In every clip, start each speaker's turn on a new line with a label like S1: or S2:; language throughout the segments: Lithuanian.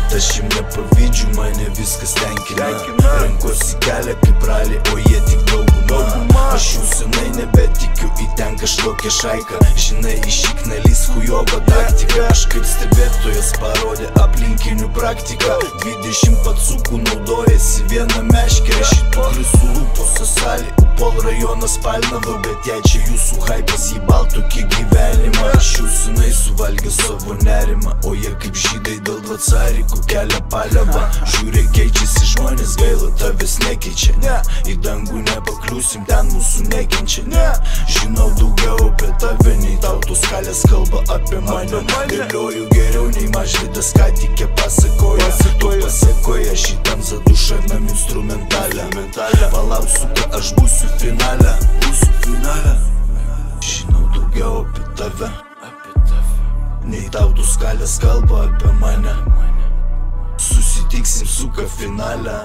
S1: bet aš jiem nepavydžiu, mane viskas tenkina. Renkuosi kelią kaip ralį, o jie tik dauguma. Aš jų senai nebetikiu į ten kažkokią šaiką. Žinai, išik nelys hujova taktika. Aš kaip stebėtojas parodė aplinkinių praktiką. 20 patsukų naudojasi vieną meškerę. Šitų krisų lūpos salį, Upol rajonas Palnava. Bet jei čia jūsų haipas, jį baltokį gyvenimą. Aš jų senai suvalgė savo nerimą, o jie kaip žydai dėl dvacarikų kelia paliavą. Žiūrė, keičiasi žmonės, gaila tavęs nekeičia, ne. Į dangų nepakliūsim, ten mūsų nekenčia, ne. Žinau daugiau apie tave, nei tautos kalės kalba apie mane. Dėlioju geriau nei Mažvydas, ką tikė pasakoja. To pasakoja šitam zadušanam instrumentalę. Palauksiu, kad aš būsiu finale. Žinau daugiau apie tave, nei tautos kalės kalba apie mane. Susitiksim suka finale.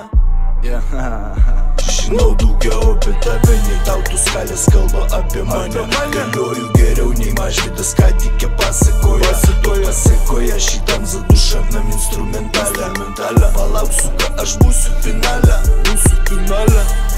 S1: Žinau daugiau apie tave, nei tautos kalės kalba apie mane. Galioju geriau nei Mažvydas, ką tikė pasakoja. To pasakoja šitam zadušanam instrumentalę. Palauksiu, kad aš būsiu finale.